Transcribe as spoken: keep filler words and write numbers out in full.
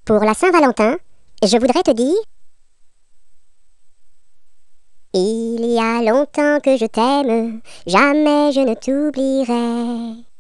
Pour la Saint-Valentin, je voudrais te dire: il y a longtemps que je t'aime, jamais je ne t'oublierai.